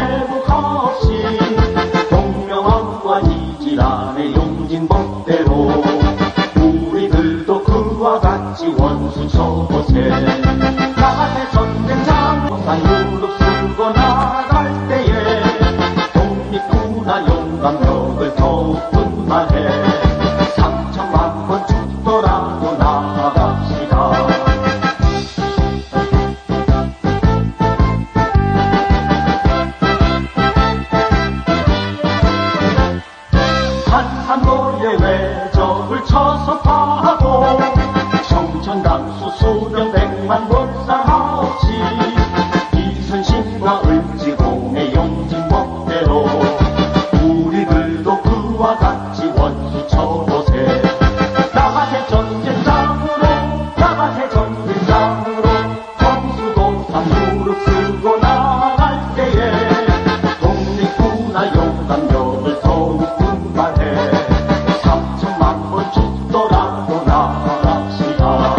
회복 없이 동명왕과 이지란의 용진법대로 우리들도 그와 같이 원수 처세 나의 전쟁장 산유로 쓰고 나갈 때에 독립군화 용감력을 더욱 분발해 3천만 번 죽더라도 나아갑시다. 한산도의 외적을 쳐서 파하고 청천강수 수명 백만 몰살하옵시 이순신과 을지공의 용진법대로 우리들도 그와 같이 원수 처세 나가세 전쟁장으로 나가세 전쟁장으로 정수도산 무릎 쓰고 나갈 때에 독립군화 용감력을 더욱 분발해 3천만 번 죽더라도 나갑시다.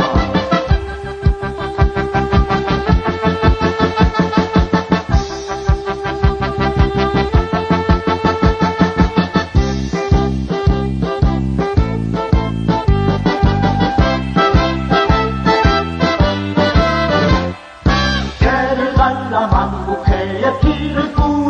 개를 갈라 만국회의 피를 뿌리